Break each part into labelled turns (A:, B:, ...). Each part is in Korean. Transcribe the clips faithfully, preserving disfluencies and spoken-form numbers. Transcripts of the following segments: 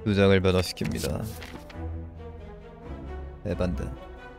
A: 두 장을 변화시킵니다. 에반드.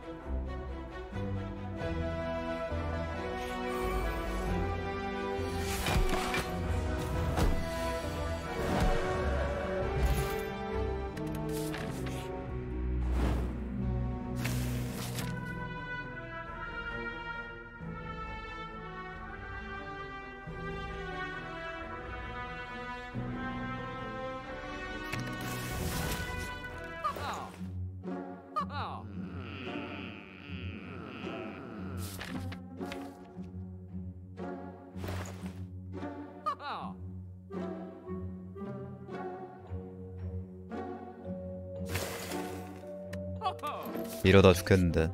A: 이러다 죽겠는데.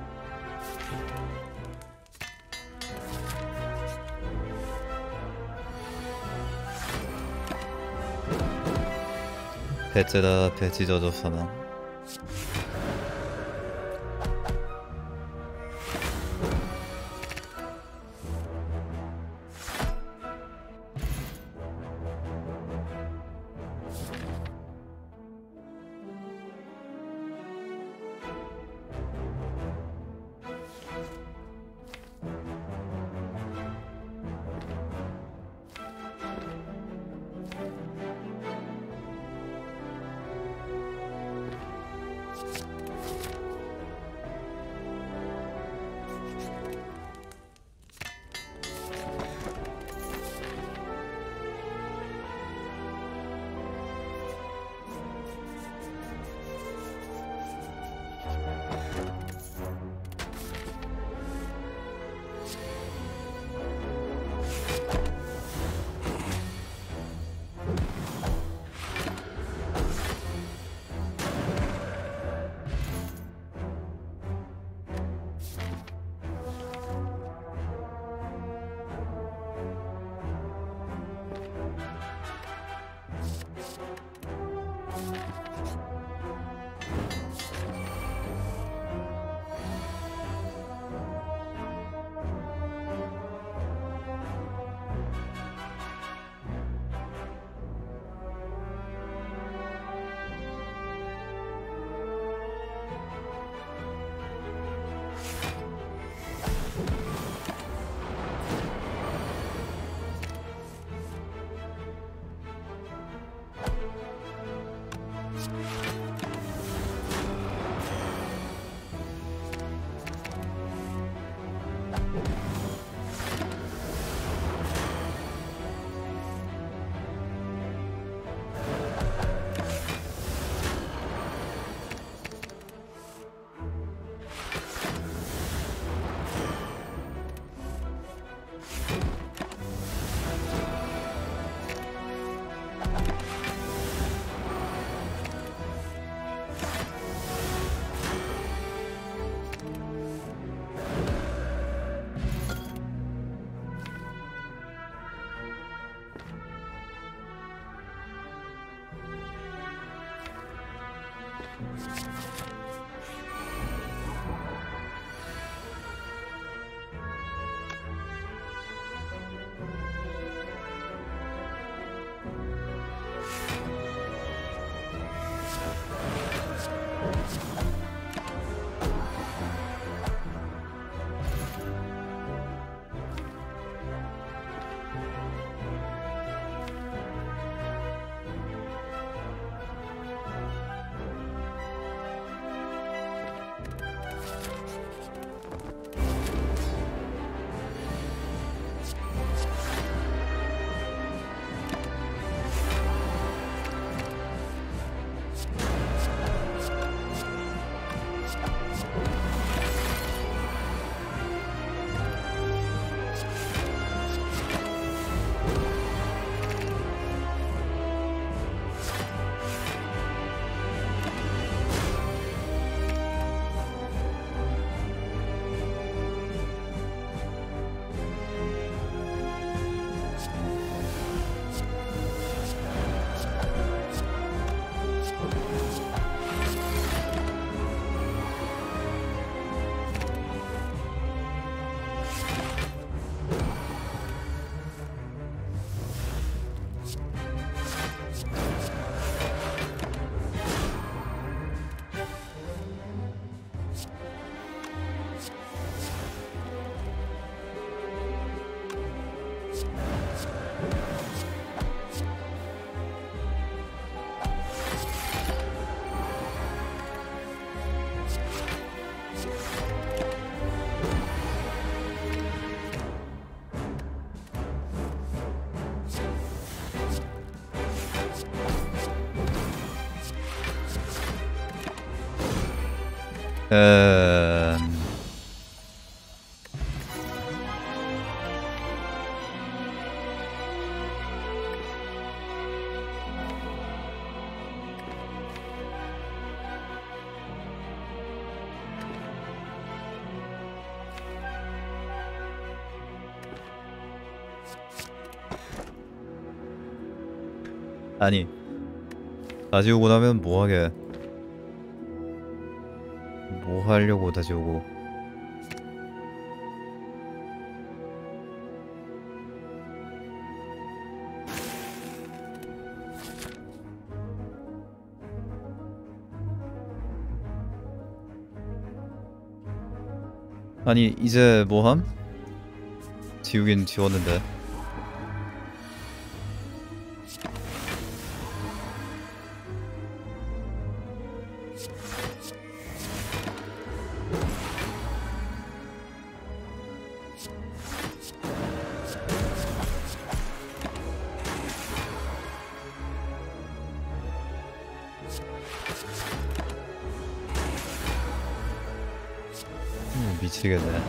A: 배째다 배지 저저 사망. 음... 아니 가지고 나면 뭐하게 뭐 하려고 다시 오고. 아니 이제 뭐함? 지우긴 지웠는데. 음, 미치겠네.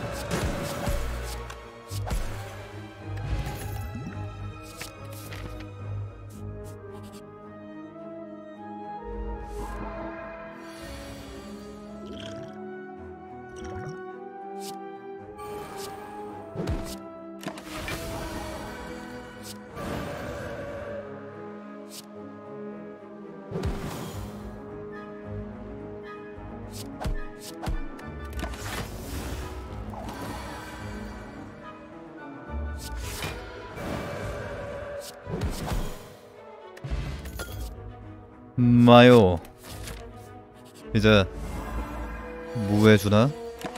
A: 마요 이제 무해주나?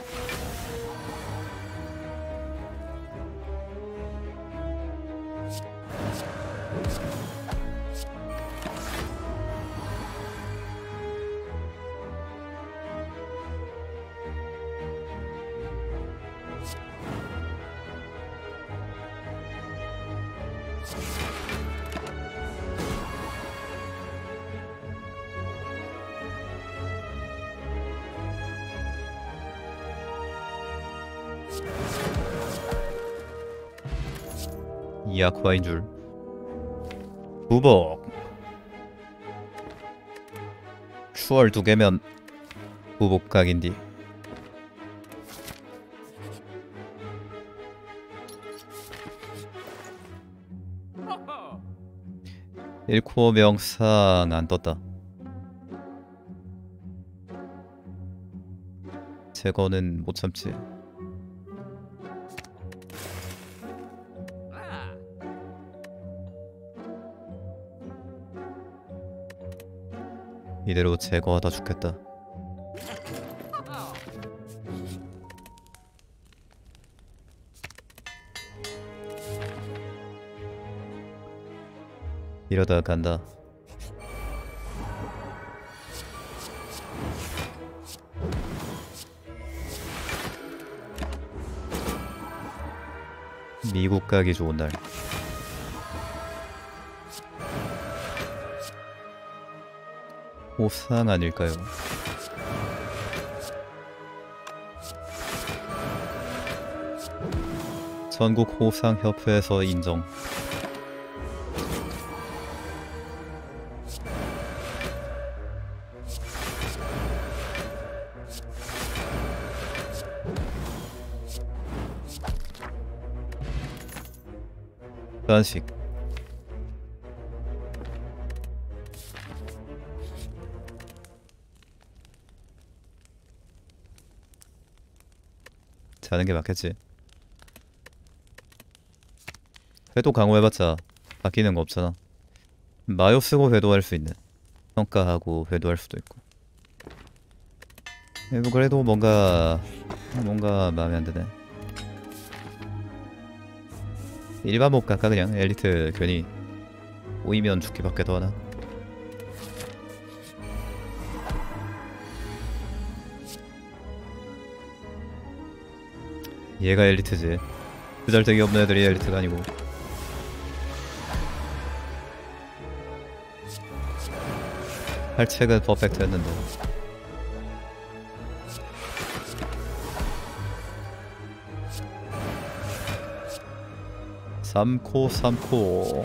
A: 이 아쿠아인 줄. 부복 추월 두 개면 부복 각인디. 일 코어 명상 안 떴다. 제거는 못 참지. 이대로 제거하다 죽겠다. 이러다 간다. 미국 가기 좋은 날. 호상 아닐까요? 전국 호상협회에서 인정. 단식. 자는 게 맞겠지. 회도 강화해봤자 바뀌는 거 없잖아. 마요 쓰고 회도할 수 있는. 평가하고 회도할 수도 있고. 뭐 그래도 뭔가 뭔가 마음에 안 드네. 일반 못 갈까 그냥. 엘리트 괜히 오이면 죽기밖에 더 하나. 얘가 엘리트지. 쓰잘데기 없는 애들이 엘리트가 아니고. 할책은 퍼펙트였는데. 삼 코 삼 코.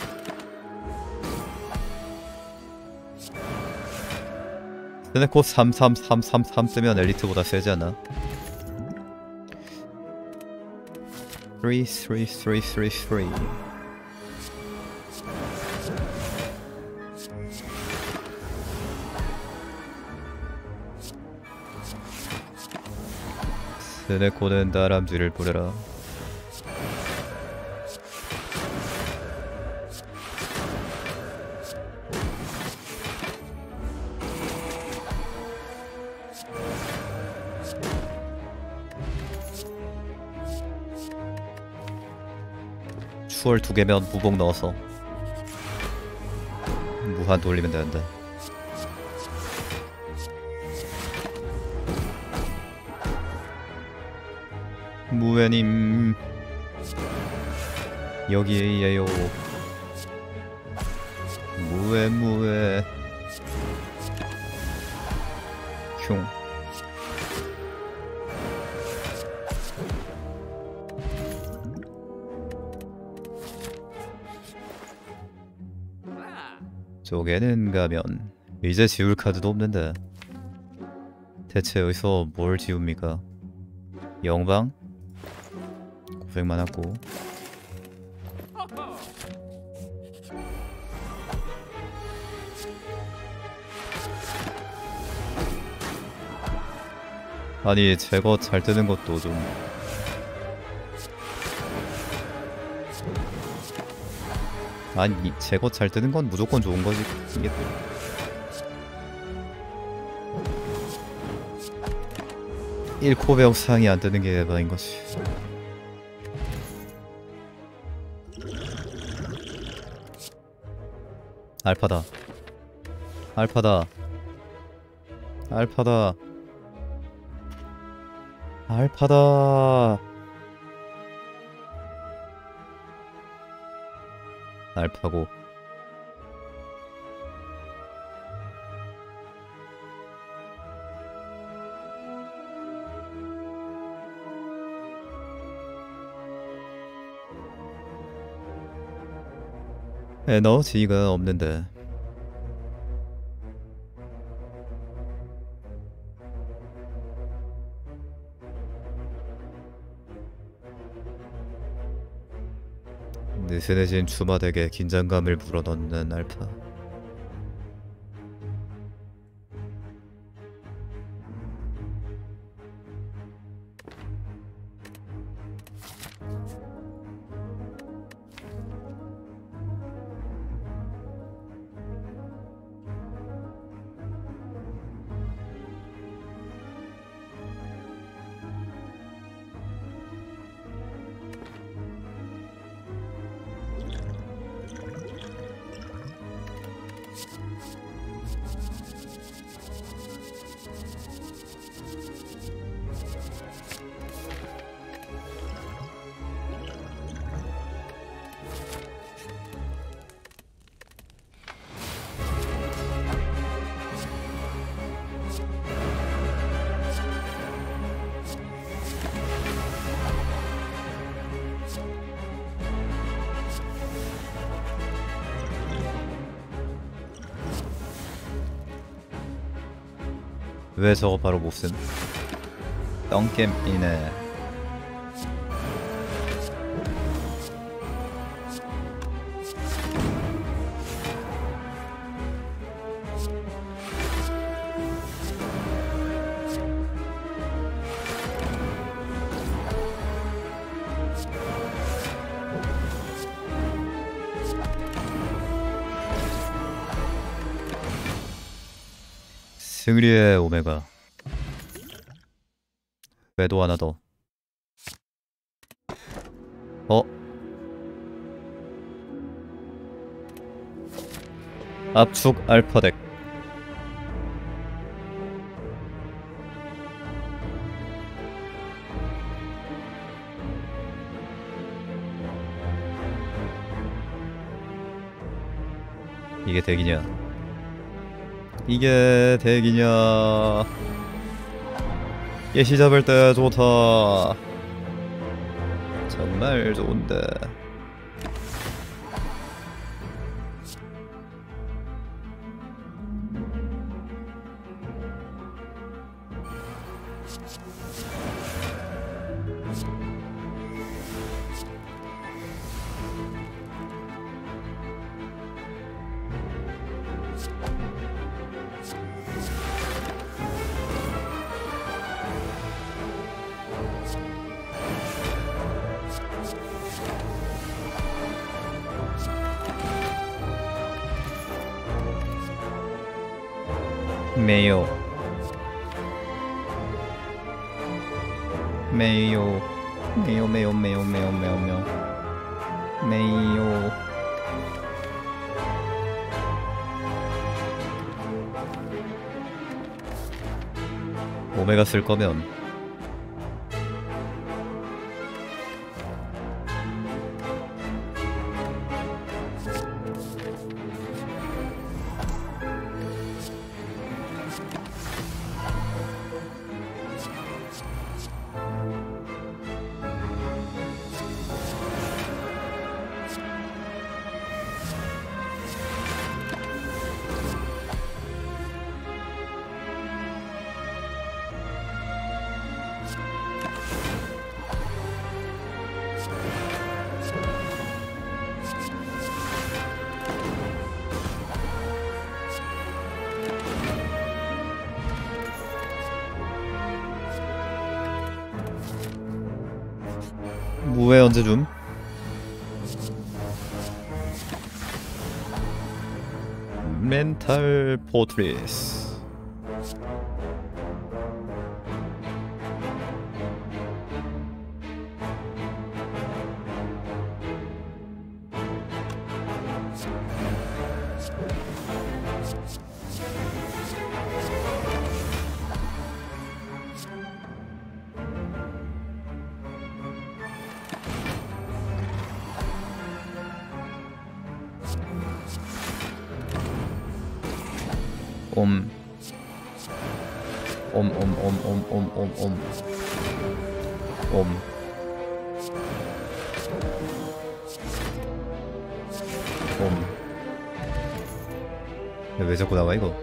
A: 스네코 삼 삼 삼 삼 삼 뜨면 엘리트보다 세지 않아? 쓰리 쓰리 쓰리 쓰리 쓰리. 스네코는 다람쥐를 부려라. 추월 두 개면 무복 넣어서 무한 돌리면 되는데. 무회님 여기에요. 무회 무회 흉. 쪼개는 가면 이제 지울 카드도 없는데 대체 여기서 뭘 지웁니까? 영방? 고생 많았고. 아니 제거 잘 뜨는 것도 좀 아니 제거 잘 뜨는 건 무조건 좋은 거지. 이게 일 코 배역 상이 안 뜨는 게 에바인 거지. 알파다. 알파다. 알파다. 알파다. 알파고. 에너지가 없는데. 느슨해진 주마덱에 긴장감을 불어넣는 알파. 왜 저거 바로 못쓴? 똥겜이네. 승리의 오메가. 외도 하나 더. 어? 압축 알파덱. 이게 덱이냐? 이게 덱이냐? 예시 잡을 때 좋다. 정말 좋은데. 没有，没有，没有，没有，没有，没有，没有，没有，没有。 오메가 쓸 거면 무회 언제 줌? 멘탈 포트리스. 옴. 옴, 옴, 옴, 옴, 옴, 옴, 옴. 옴. 옴. 왜 자꾸 나와 이거?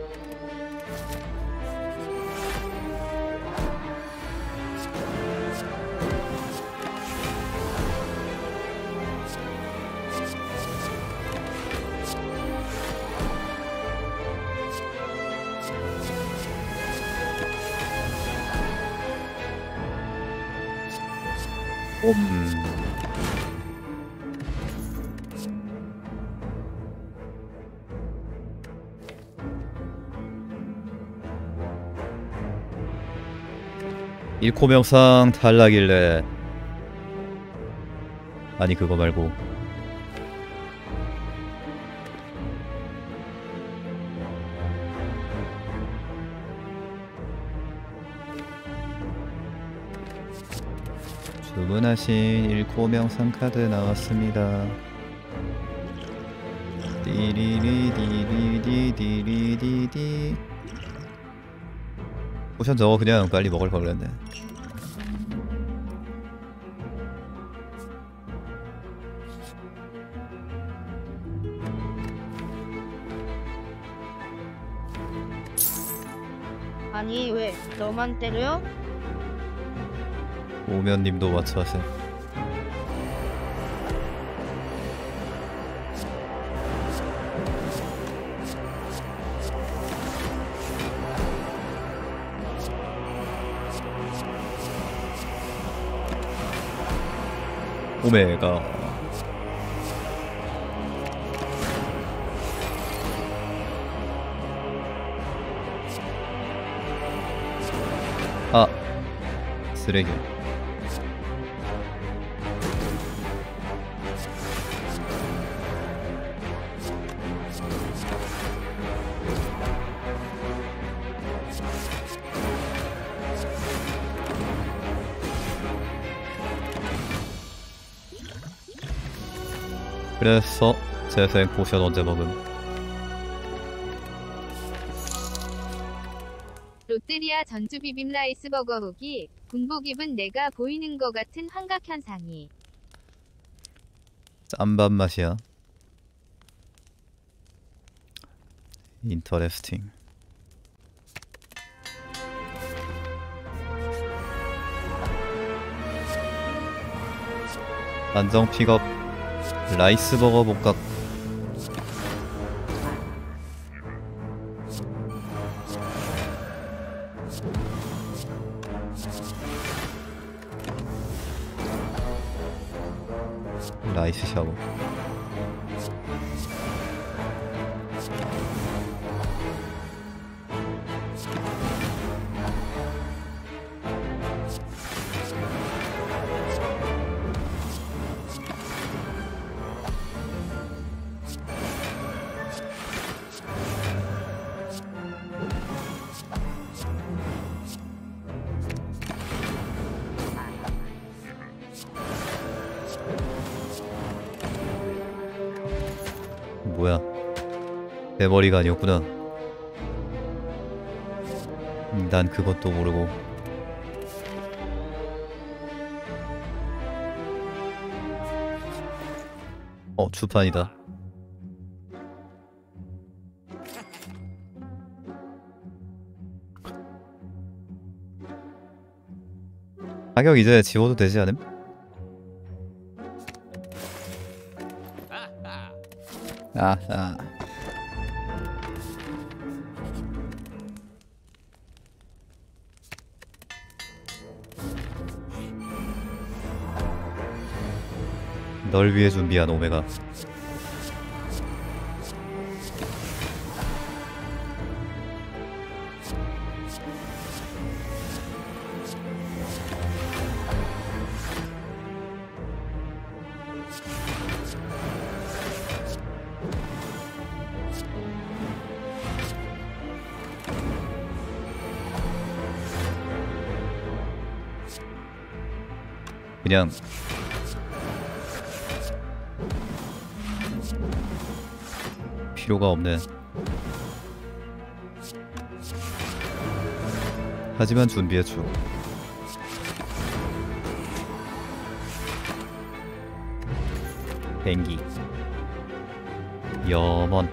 A: 옴. 일코 명상 탈락일래. 아니 그거 말고 주문하신 일코 명상 카드 나왔습니다. 디리리디리디리디디. 포션 저거 그냥 빨리 먹을 걸 그랬네.
B: 아니 왜 너만 때려?
A: 오면님도 맞춰 하세요. 오메가. 아 쓰레기. 그래서 재생 포션 언제 먹음?
C: 롯데리아 전주 비빔 라이스 버거 후기. 군복입은 내가 보이는 거 같은 환각 현상이.
A: 짠밥 맛이야. 인터레스팅. 안정 픽업 라이스버거 복각. 라이스 샤워. 뭐야, 내 머리가 아니었구나. 음, 난 그것도 모르고. 어, 주판이다. 가격 이제 지워도 되지 않음? 아, 아. 널 위해 준비한 오메가. 그냥 필요가 없네. 하지만 준비해줘. 뱅기 염원.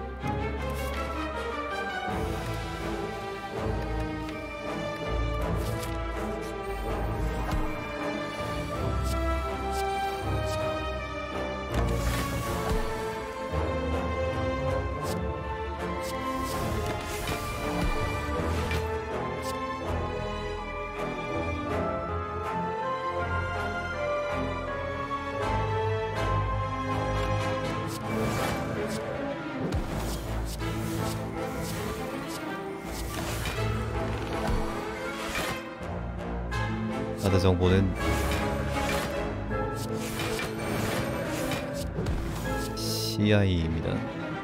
A: 카드 정보는 씨아이입니다.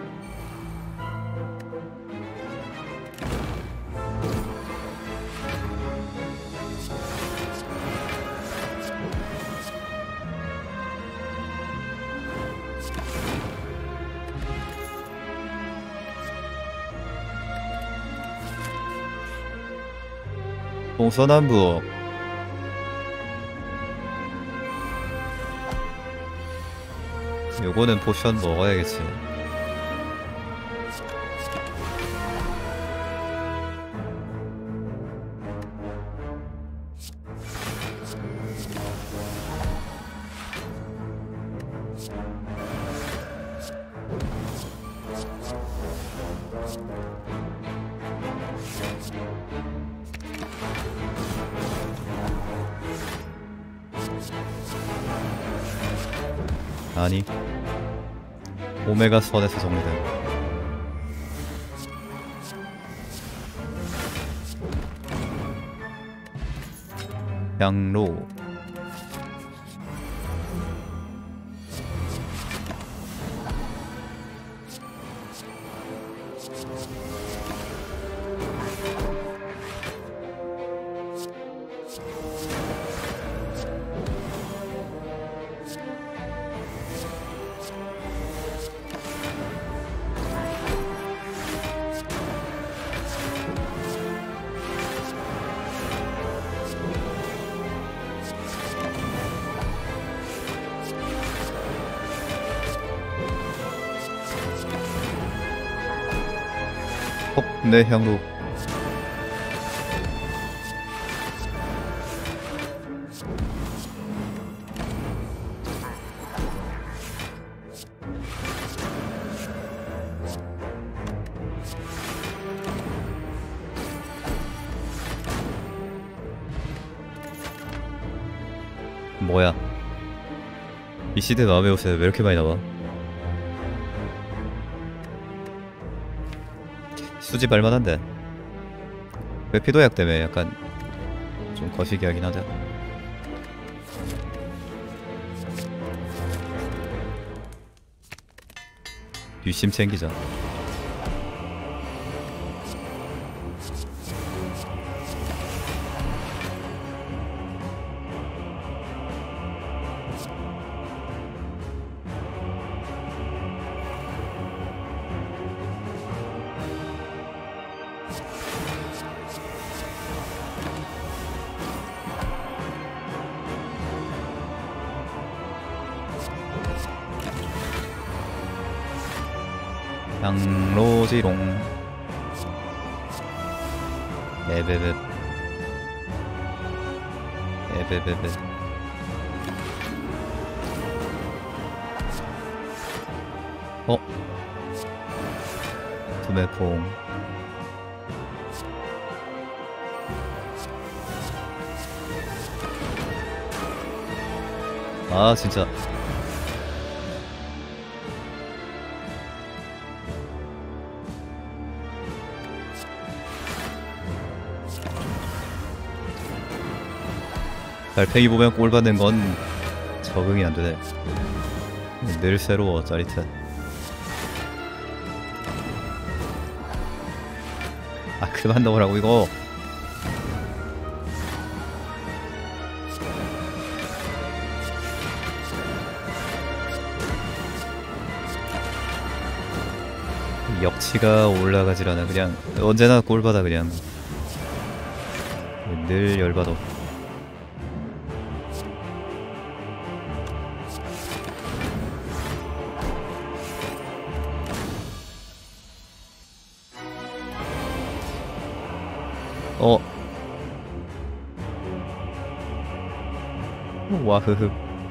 A: 동서남북. 요거는 포션 먹어야겠지. 아니, 오메가 선에서 정리된 양로. 어, 내 향로. 뭐야? 이 시대 마음의 옷에 왜 이렇게 많이 나와? 수집 할만한데. 왜 피도약 때문에 약간 좀 거시기 하긴 하자. 뒷심 챙기자. 양로지롱. 에베베 에베베베. 어? 두매퐁. 아 진짜. 달팽이 보면 꼴 받는 건 적응이 안 되네. 늘 새로워 짜릿해. 아 그만 넣으라고 이거. 역치가 올라가질 않아. 그냥 언제나 꼴 받아 그냥. 늘 열받아. 어. 와흐흐.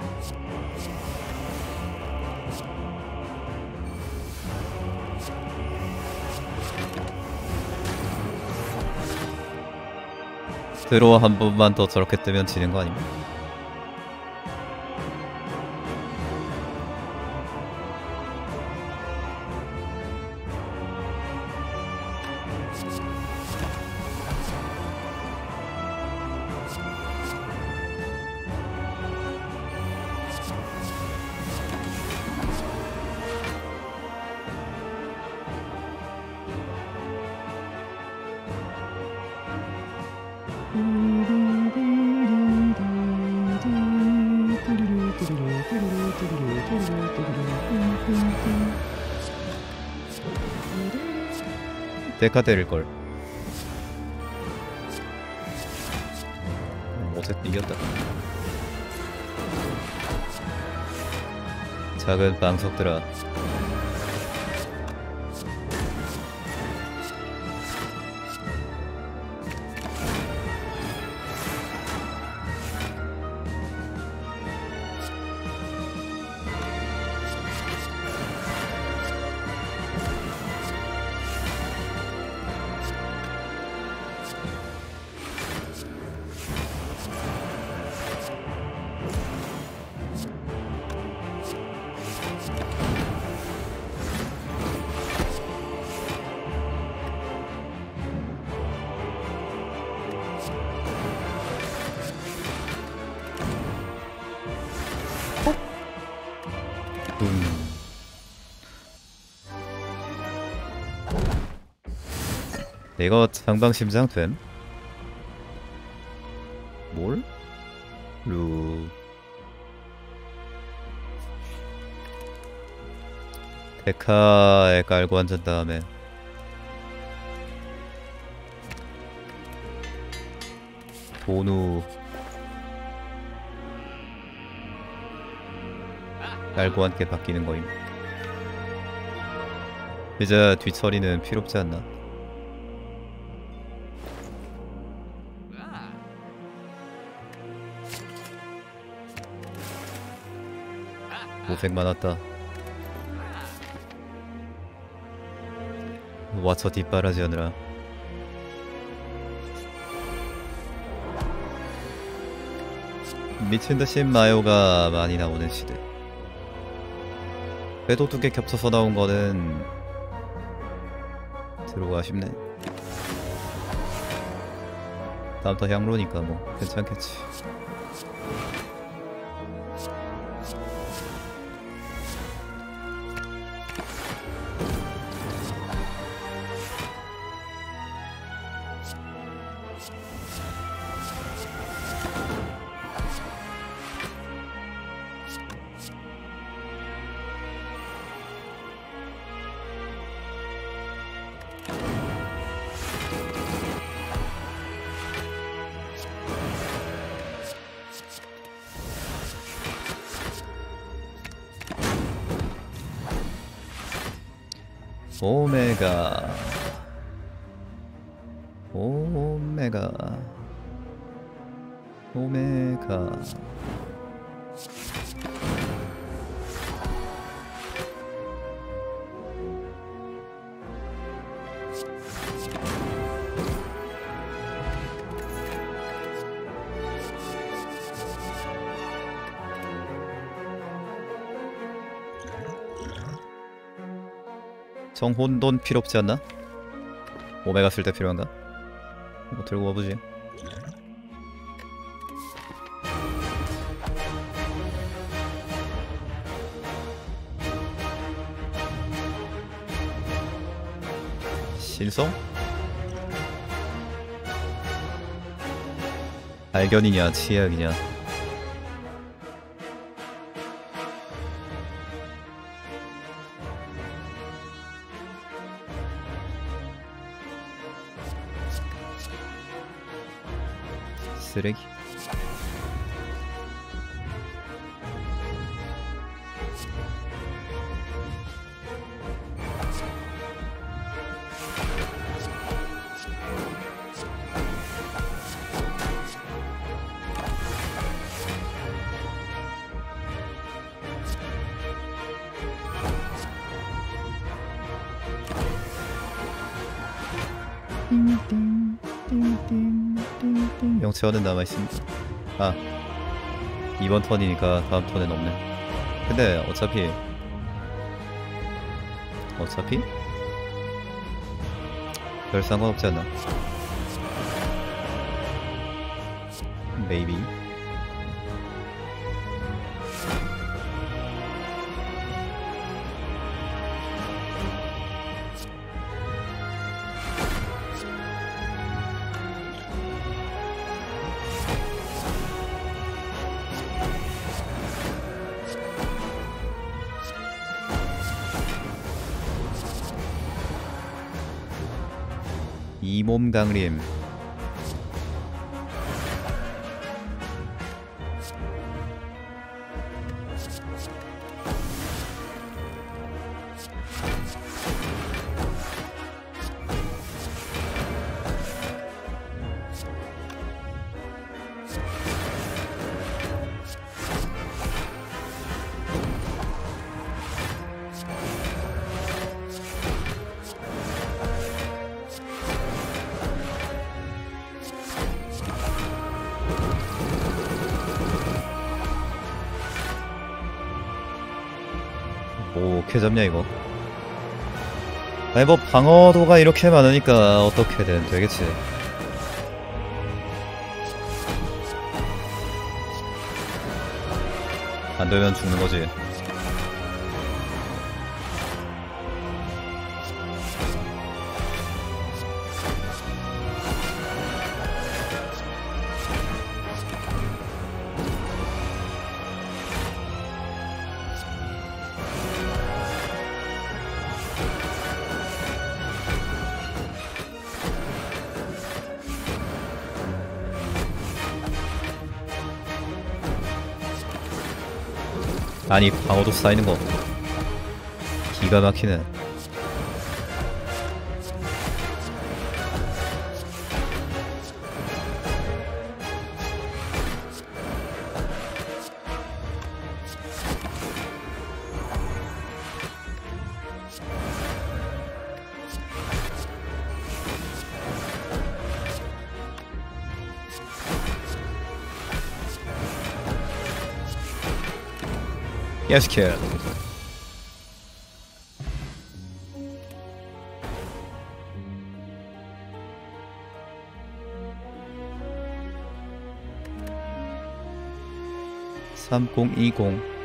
A: 들어와 한 번만 더 저렇게 뜨면 지는 거 아닙니까? 데카 때릴걸. 어쨌든 이겼다. 작은 방석들아. 음. 이거 상방심장 됨? 뭘? 루 데카에 깔고 앉은 다음에 도누 깔고 함께 바뀌는 거임. 이제 뒷처리는 필요없지 않나? 고생 많았다. 와쳐 뒷바라지 하느라. 미친듯이 마요가 많이 나오는 시대. 궤도 두 개 겹쳐서 나온 거는 들어가 싶네. 다음부터 향로니까 뭐 괜찮겠지. 오메가 오메가 오메가 정혼돈 필요 없지 않나? 오메가 쓸 때 필요한가? 뭐 들고 와보지. 신성? 발견이냐 치약이냐. 쓰레기. 영체화는 남아있습니다. 아 이번 턴이니까 다음 턴엔 없네. 근데 어차피 어차피 별 상관없지 않나. 메이비. 이몸 강림. 오, 어떻게 잡냐 이거. 아니 뭐 방어도가 이렇게 많으니까 어떻게든 되겠지. 안되면 죽는거지. 아니 방어도 쌓이는거 기가 막히네. 예스킬. 삼공이공